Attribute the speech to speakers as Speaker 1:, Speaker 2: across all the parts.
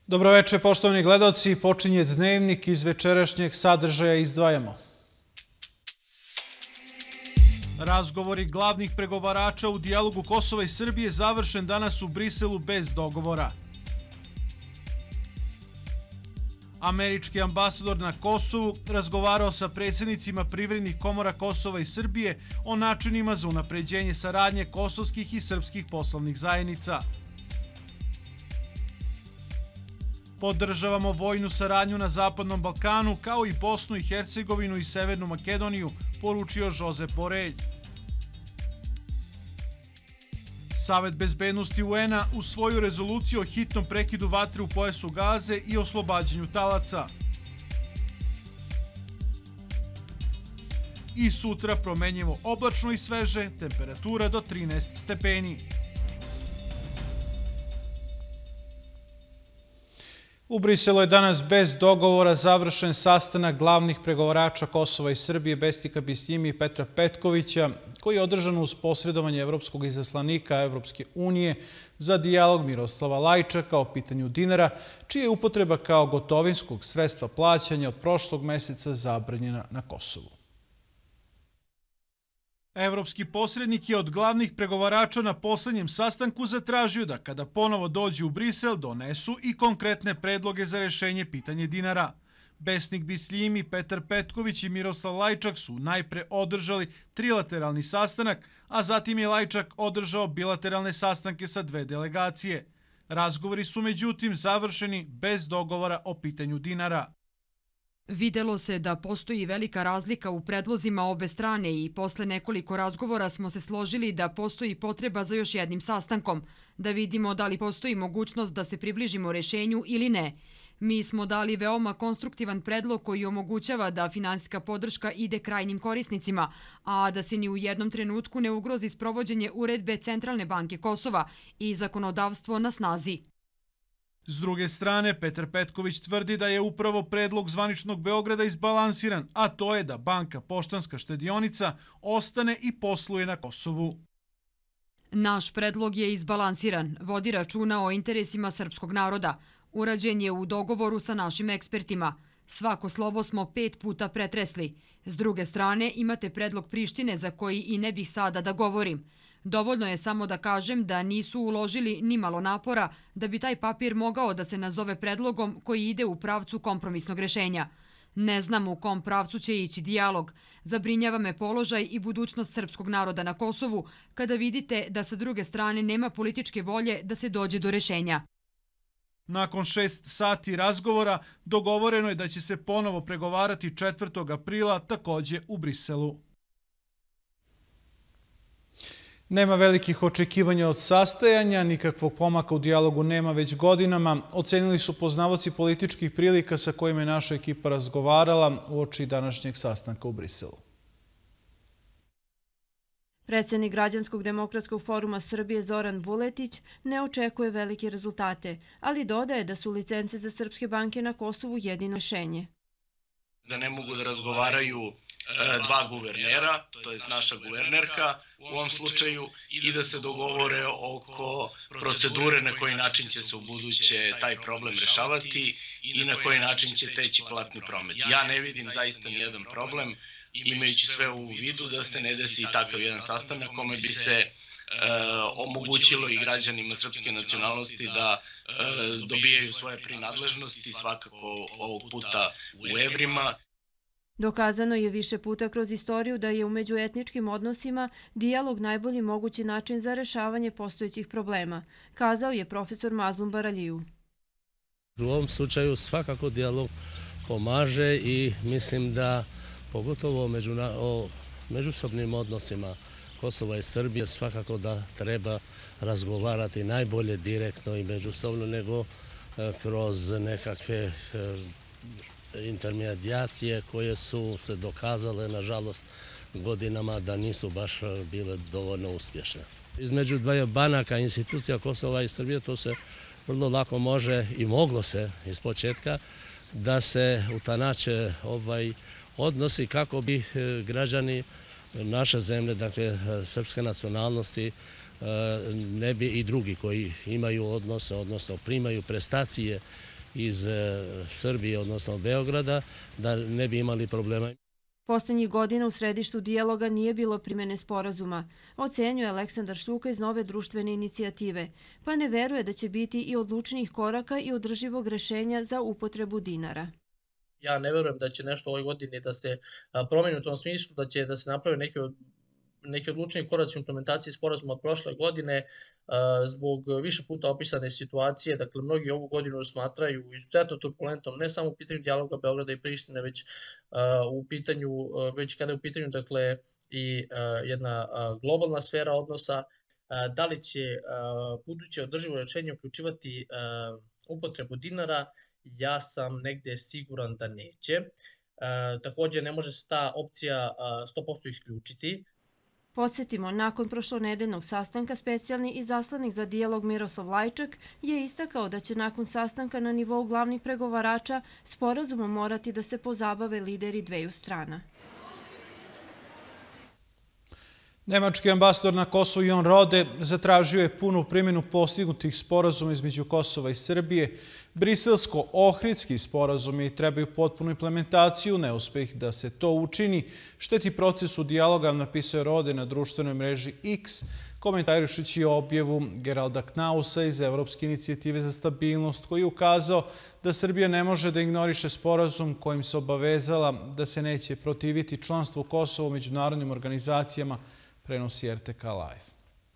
Speaker 1: Dobroveče, poštovani gledaoci. Počinje dnevnik. Iz večerašnjeg sadržaja izdvajamo. Razgovori glavnih pregovarača u dijalogu Kosova i Srbije završen danas u Briselu bez dogovora. Američki ambasador na Kosovu razgovarao sa predsjednicima privrednih komora Kosova i Srbije o načinima za unapređenje saradnje kosovskih i srpskih poslovnih zajednica. Podržavamo vojnu saradnju na Zapadnom Balkanu, kao i Bosnu i Hercegovinu i Severnu Makedoniju, poručio Josep Borrell. Savet bezbednosti UN-a usvojio rezoluciju o hitnom prekidu vatre u pojasu Gaze i oslobađanju talaca. I sutra promenjivo oblačno i sveže, temperatura do 13 stepeni. U Briselu je danas bez dogovora završen sastanak glavnih pregovarača Kosova i Srbije Bestika Bisljimi i Petra Petkovića, koji je održan uz posredovanje evropskog izaslanika Evropske unije za dijalog Miroslava Lajčaka o pitanju dinara, čija je upotreba kao gotovinskog sredstva plaćanja od prošlog meseca zabranjena na Kosovu. Evropski posrednik je od glavnih pregovarača na poslednjem sastanku zatražio da kada ponovo dođu u Brisel donesu i konkretne predloge za rešenje pitanja dinara. Besnik Bisljimi, Petar Petković i Miroslav Lajčak su najpre održali trilateralni sastanak, a zatim je Lajčak održao bilateralne sastanke sa dve delegacije. Razgovori su međutim završeni bez dogovora o pitanju dinara.
Speaker 2: Videlo se da postoji velika razlika u predlozima obe strane i posle nekoliko razgovora smo se složili da postoji potreba za još jednim sastankom, da vidimo da li postoji mogućnost da se približimo rešenju ili ne. Mi smo dali veoma konstruktivan predlog koji omogućava da finansijska podrška ide krajnjim korisnicima, a da se ni u jednom trenutku ne ugrozi sprovođenje uredbe Centralne banke Kosova i zakonodavstvo na snazi.
Speaker 1: S druge strane, Petar Petković tvrdi da je upravo predlog zvaničnog Beograda izbalansiran, a to je da banka Poštanska štedionica ostane i posluje na Kosovu.
Speaker 2: Naš predlog je izbalansiran, vodi računa o interesima srpskog naroda. Urađen je u dogovoru sa našim ekspertima. Svako slovo smo 5 puta pretresli. S druge strane, imate predlog Prištine za koji i ne bih sada da govorim. Dovoljno je samo da kažem da nisu uložili ni malo napora da bi taj papir mogao da se nazove predlogom koji ide u pravcu kompromisnog rešenja. Ne znam u kom pravcu će ići dijalog. Zabrinjava me položaj i budućnost srpskog naroda na Kosovu kada vidite da sa druge strane nema političke volje da se dođe do rešenja.
Speaker 1: Nakon 6 sati razgovora dogovoreno je da će se ponovo pregovarati 4. aprila takođe u Briselu. Nema velikih očekivanja od sastajanja, nikakvog pomaka u dijalogu nema već godinama, ocenili su poznavaoci političkih prilika sa kojima je naša ekipa razgovarala uoči današnjeg sastanka u Briselu.
Speaker 3: Predsjednik Građanskog demokratskog foruma Srbije Zoran Vuletić ne očekuje velike rezultate, ali dodaje da su licence za srpske banke na Kosovu jedino rešenje.
Speaker 4: Da ne mogu da razgovaraju dva guvernera, to je naša guvernerka u ovom slučaju, i da se dogovore oko procedure na koji način će se u buduće taj problem rešavati i na koji način će teći platni promet. Ja ne vidim zaista nijedan problem, imajući sve u vidu da se ne desi takav jedan sastanak kome bi se omogućilo i građanima srpske nacionalnosti da dobijaju svoje prinadležnosti, svakako ovog puta u evrima.
Speaker 3: Dokazano je više puta kroz istoriju da je u međuetničkim odnosima dijalog najbolji mogući način za rešavanje postojećih problema, kazao je profesor Mazlum Baraliju.
Speaker 5: U ovom slučaju svakako dijalog pomaže i mislim da pogotovo o međusobnim odnosima Kosova i Srbije svakako da treba razgovarati najbolje direktno i međusobno nego kroz nekakve intermedijacije koje su se dokazale, nažalost, godinama da nisu baš bile dovoljno uspješne. Između dvaju banaka, institucija Kosova i Srbije, to se vrlo lako može i moglo se iz početka da se utanače odnosi kako bi građani naše zemlje, dakle srpske nacionalnosti, ne bi i drugi koji imaju odnose, odnosno primaju prestacije iz Srbije, odnosno Beograda, da ne bi imali problema.
Speaker 3: Poslednjih godina u središtu dijaloga nije bilo primjene sporazuma, ocenjuje Aleksandar Šljuka iz Nove društvene inicijative, pa ne veruje da će biti i odlučnijih koraka i održivog rešenja za upotrebu dinara.
Speaker 6: Ja ne verujem da će nešto ove godine da se promeni u tom smislu, da se naprave neki odlučniji koraci u implementaciji sporazuma od prošle godine zbog više puta opisane situacije. Dakle, mnogi ovu godinu smatraju izuzetno turbulentnom, ne samo u pitanju dijaloga Beograda i Prištine, već kada je u pitanju dakle, i jedna globalna sfera odnosa. Da li će buduće održivo rešenje uključivati upotrebu dinara? Ja sam negde siguran da neće. Takođe, ne može se ta opcija 100% isključiti.
Speaker 3: Podsjetimo, nakon prošlonedeljnog sastanka specijalni izaslanik za dijalog Miroslav Lajčak je istakao da će nakon sastanka na nivou glavnih pregovarača sporazumom morati da se pozabave lideri dveju strana.
Speaker 1: Nemački ambasador na Kosovu Jon Rode zatražio je punu primjenu postignutih sporazuma između Kosova i Srbije. Briselsko-ohridski sporazumi trebaju potpunu implementaciju, neuspeh da se to učini šteti procesu dijaloga, napisao je Rode na društvenoj mreži X, komentarišući objavu Geralda Knausa iz Evropske inicijative za stabilnost, koji je ukazao da Srbija ne može da ignoriše sporazum kojim se obavezala da se neće protiviti članstvu Kosova u međunarodnim organizacijama, prenosi RTK Live.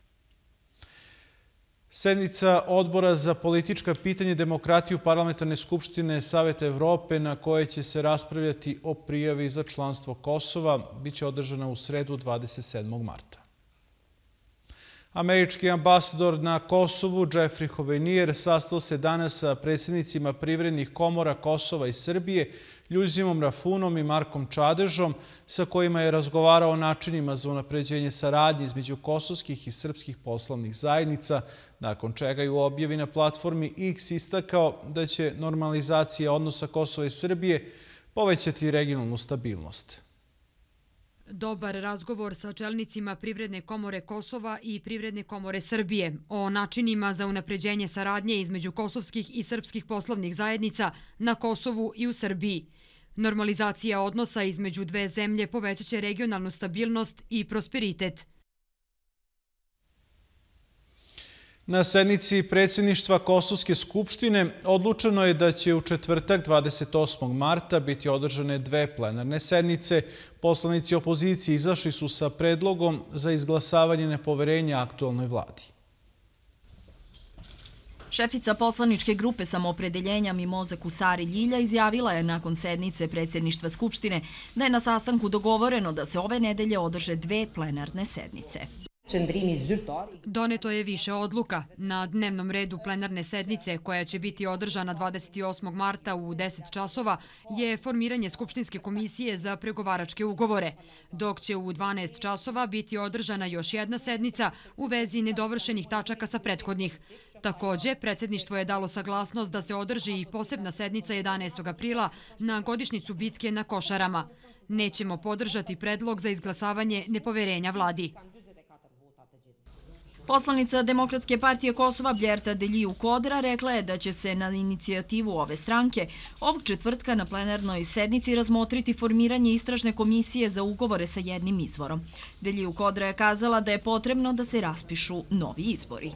Speaker 1: Sednica Odbora za politička pitanja i demokratiju Parlamentarne skupštine Saveta Evrope, na kojoj će se raspravljati o prijavi za članstvo Kosova, biće održana u sredu 27. marta. Američki ambasador na Kosovu Jeffrey Hovenier sastao se danas sa predsjednicima privrednih komora Kosova i Srbije, Ljuzimom Rafunom i Markom Čadežom, sa kojima je razgovarao o načinima za unapređenje saradnje između kosovskih i srpskih poslovnih zajednica, nakon čega je u objavi na platformi X istakao da će normalizacija odnosa Kosova i Srbije povećati regionalnu stabilnost.
Speaker 2: Dobar razgovor sa čelnicima Privredne komore Kosova i Privredne komore Srbije o načinima za unapređenje saradnje između kosovskih i srpskih poslovnih zajednica na Kosovu i u Srbiji. Normalizacija odnosa između dve zemlje povećaće regionalnu stabilnost i prosperitet.
Speaker 1: Na sednici predsjedništva Kosovske skupštine odlučeno je da će u četvrtak 28. marta biti održane dve plenarne sednice. Poslanici opozicije izašli su sa predlogom za izglasavanje nepoverenja aktualnoj vladi.
Speaker 7: Šefica poslaničke grupe Samoopredeljenja Mimoza Kusari Ljilja izjavila je nakon sednice predsjedništva Skupštine da je na sastanku dogovoreno da se ove nedelje održe dve plenarne sednice.
Speaker 2: Doneto je više odluka. Na dnevnom redu plenarne sednice, koja će biti održana 28. marta u 10 časova, je formiranje Skupštinske komisije za pregovaračke ugovore, dok će u 12 časova biti održana još jedna sednica u vezi nedovršenih tačaka sa prethodnih. Takođe, predsjedništvo je dalo saglasnost da se održi i posebna sednica 11. aprila na godišnjicu bitke na Košarama. Nećemo podržati predlog za izglasavanje nepoverenja vladi.
Speaker 7: Poslanica Demokratske partije Kosova Bljerta Deliju Kodra rekla je da će se na inicijativu ove stranke ovog četvrtka na plenarnoj sednici razmotriti formiranje istražne komisije za ugovore sa jednim izvorom. Deliju Kodra je kazala da je potrebno da se raspišu novi izbori.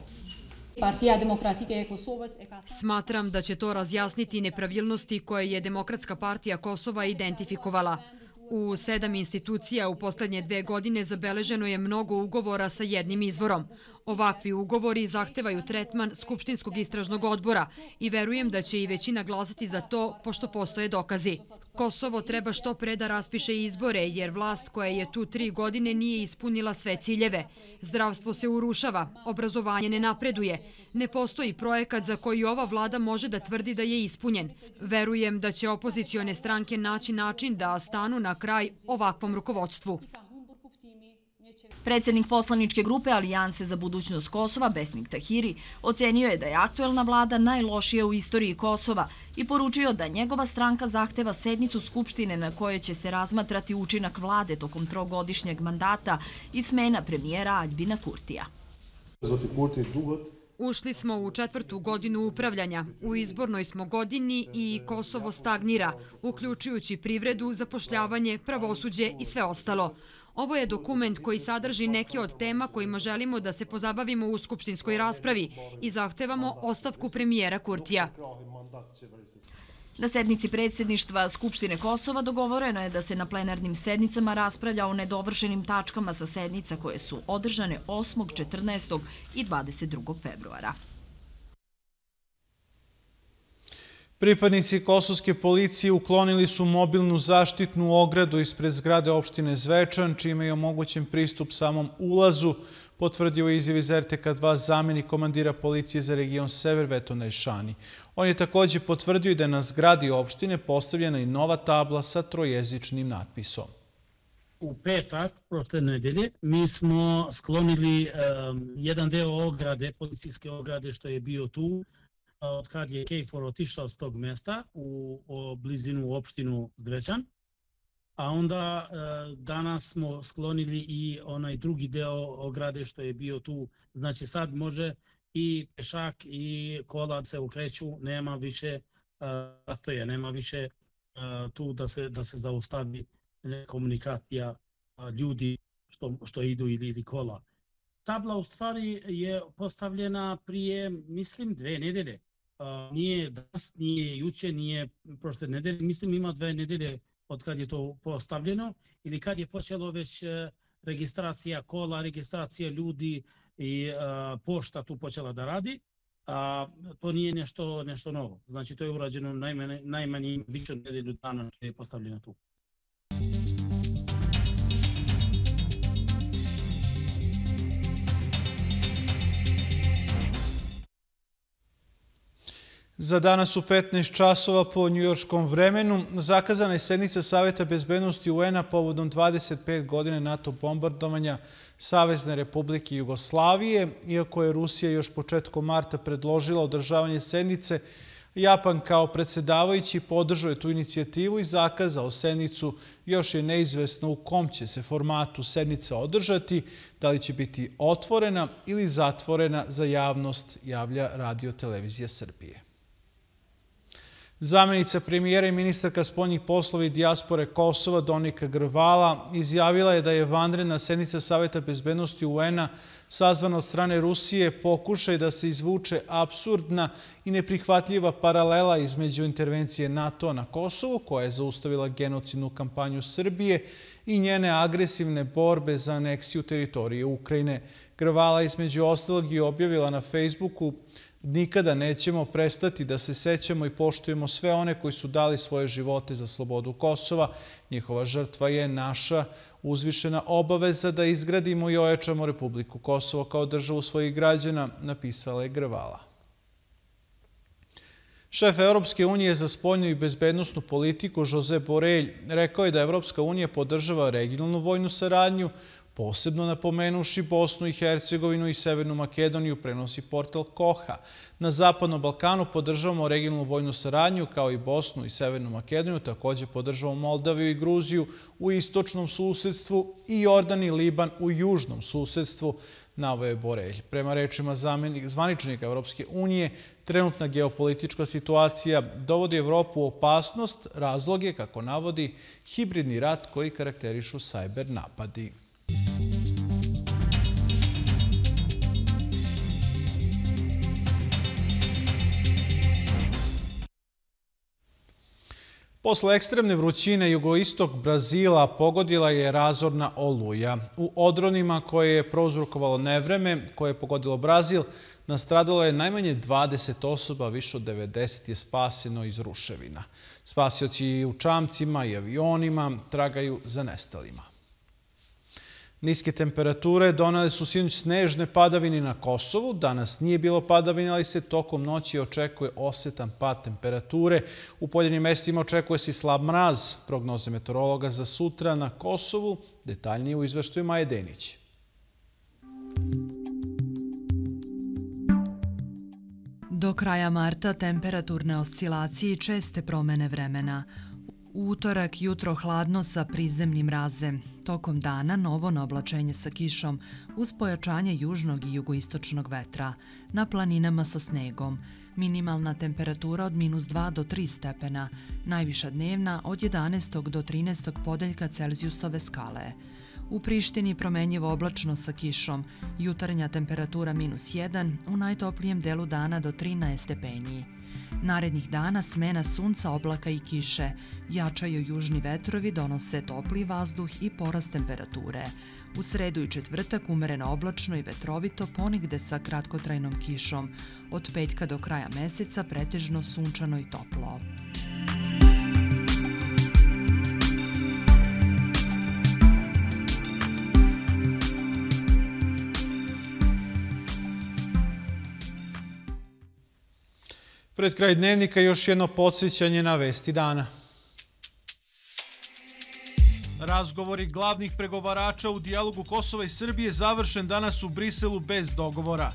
Speaker 2: Smatram da će to razjasniti nepravilnosti koje je Demokratska partija Kosova identifikovala. U 7 institucija u poslednje 2 godine zabeleženo je mnogo ugovora sa jednim izvorom. Ovakvi ugovori zahtevaju tretman Skupštinskog istražnog odbora i verujem da će i većina glasati za to, pošto postoje dokazi. Kosovo treba što pre da raspiše izbore, jer vlast koja je tu 3 godine nije ispunila sve ciljeve. Zdravstvo se urušava, obrazovanje ne napreduje. Ne postoji projekat za koji ova vlada može da tvrdi da je ispunjen. Verujem da će opozicione stranke naći način da stanu na kraj ovakvom rukovodstvu.
Speaker 7: Predsjednik poslaničke grupe Alijanse za budućnost Kosova, Besnik Tahiri, ocenio je da je aktuelna vlada najlošija u istoriji Kosova i poručio da njegova stranka zahteva sednicu Skupštine na kojoj će se razmatrati učinak vlade tokom 3-godišnjeg mandata i smena premijera Aljbina Kurtija.
Speaker 2: Ušli smo u 4. godinu upravljanja, u izbornoj smo godini i Kosovo stagnira, uključujući privredu, zapošljavanje, pravosuđe i sve ostalo. Ovo je dokument koji sadrži neke od tema kojima želimo da se pozabavimo u skupštinskoj raspravi i zahtevamo ostavku premijera Kurtija.
Speaker 7: Na sednici predsjedništva Skupštine Kosova dogovoreno je da se na plenarnim sednicama raspravlja o nedovršenim tačkama sa sednica koje su održane 8., 14. i 22. februara.
Speaker 1: Pripadnici kosovske policije uklonili su mobilnu zaštitnu ogradu ispred zgrade opštine Zvečan, čime je omogućen pristup samom ulazu, potvrdio je izjavi za RTK2 zamjenik komandira policije za region Sever Veto Najšani. On je također potvrdio i da je na zgradi opštine postavljena i nova tabla sa trojezičnim natpisom.
Speaker 8: U petak, prošle nedelje, mi smo sklonili jedan deo ograde, policijske ograde što je bio tu, od kad je KFOR otišao s tog mjesta u blizinu opštinu Zvečan. A onda danas smo sklonili i onaj drugi deo ograde što je bio tu. Znači sad može i pešak i kola se ukreću, nema više zastoja, nema više tu da se zaustavi komunikacija ljudi što idu ili kola. Tabla u stvari je postavljena prije, mislim, 2 nedelje. Nije danas, nije juče, nije prošle nedelje, mislim ima 2 nedelje od kad je to postavljeno ili kad je počelo već registracija kola, registracija ljudi i pošta tu počela da radi. To nije nešto novo. Znači to je urađeno najmanje više od nedelju dana što je postavljeno tu.
Speaker 1: Za danas u 15 časova po njujorškom vremenu zakazana je sednica Saveta bezbednosti UN-a povodom 25 godine NATO bombardovanja Savezne Republike Jugoslavije. Iako je Rusija još početkom marta predložila održavanje sednice, Japan kao predsjedavajući podržao je tu inicijativu i zakazao sednicu. Još je neizvesno u kom će se formatu sednica održati, da li će biti otvorena ili zatvorena za javnost, javlja Radio Televizija Srbije. Zamjenica premijera i ministarka spoljnih poslova i dijaspore Kosova Donika Grvala izjavila je da je vanredna sednica Saveta bezbednosti UN-a sazvana od strane Rusije pokušaj da se izvuče apsurdna i neprihvatljiva paralela između intervencije NATO na Kosovu, koja je zaustavila genocidnu kampanju Srbije, i njene agresivne borbe za aneksiju teritorije Ukrajine. Grvala između ostalog je objavila na Facebooku: nikada nećemo prestati da se sećamo i poštujemo sve one koji su dali svoje živote za slobodu Kosova. Njihova žrtva je naša uzvišena obaveza da izgradimo i ojačamo Republiku Kosovo kao državu svojih građana, napisala je Grvala. Šef Evropske unije za spoljnu i bezbednosnu politiku Josep Borrell rekao je da Evropska unija podržava regionalnu vojnu saradnju, posebno napomenuši Bosnu i Hercegovinu i Severnu Makedoniju, prenosi portal Koha. Na Zapadnom Balkanu podržavamo regionalnu vojnu saradnju, kao i Bosnu i Severnu Makedoniju, također podržavamo Moldaviju i Gruziju u istočnom susedstvu i Jordan i Liban u južnom susedstvu, naveo je Borrell. Prema rečima zvaničnika Evropske unije, trenutna geopolitička situacija dovodi Evropu u opasnost, razlog je, kako navodi, hibridni rat koji karakterišu sajber napadi. Posle ekstremne vrućine jugoistok Brazila pogodila je razorna oluja. U odronima koje je prouzrokovalo nevreme, koje je pogodilo Brazil, nastradalo je najmanje 20 osoba, više od 90 je spaseno iz ruševina. Spasioci u čamcima i avionima tragaju za nestalima. Niske temperature donale su sinoć snežne padavine na Kosovu. Danas nije bilo padavine, ali se tokom noći očekuje osetan pad temperature. U pojedinim mestima očekuje se slab mraz. Prognoze meteorologa za sutra na Kosovu, detaljnije u izveštaju Maje Denić.
Speaker 9: Do kraja marta temperaturne oscilacije i česte promene vremena. U utorak jutro hladno sa prizemnim mrazem. Tokom dana novo naoblačenje sa kišom uz pojačanje južnog i jugoistočnog vetra. Na planinama sa snegom. Minimalna temperatura od -2 do 3 stepena. Najviša dnevna od 11. do 13. podeljka Celzijusove skale. U Prištini promenjivo oblačno sa kišom. Jutarnja temperatura -1, u najtoplijem delu dana do 13 stepeni. Narednih dana smena sunca, oblaka i kiše. Jačaju južni vetrovi, donose topli vazduh i porast temperature. U sredu i četvrtak umereno oblačno i vetrovito, ponegde sa kratkotrajnom kišom. Od petka do kraja meseca pretežno sunčano i toplo.
Speaker 1: Pred kraj dnevnika još jedno podsjećanje na vesti dana. Razgovori glavnih pregovarača u dijalogu Kosova i Srbije završen danas u Briselu bez dogovora.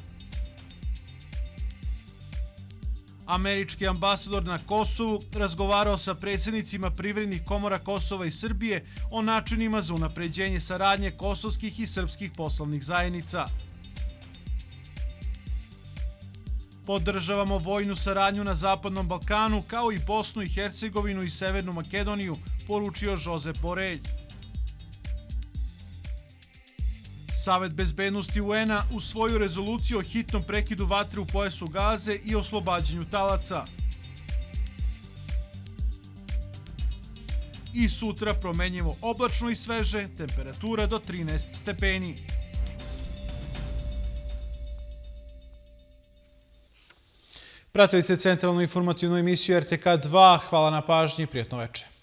Speaker 1: Američki ambasador na Kosovu razgovarao sa predsjednicima privrednih komora Kosova i Srbije o načinima za unapređenje saradnje kosovskih i srpskih poslovnih zajednica. Podržavamo vojnu saradnju na Zapadnom Balkanu, kao i Bosnu i Hercegovinu i Severnu Makedoniju, poručio Josep Borrell. Savet bezbednosti UN-a usvojio rezoluciju o hitnom prekidu vatre u pojasu Gaze i oslobađanju talaca. I sutra promenjivo oblačno i sveže, temperatura do 13 stepeni. Pratili ste centralnu informativnu emisiju RTK 2. Hvala na pažnji i prijatno večer.